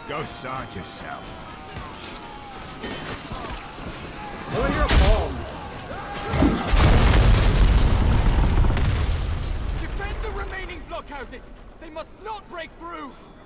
Go sort yourself. On your palm. Defend the remaining blockhouses! They must not break through!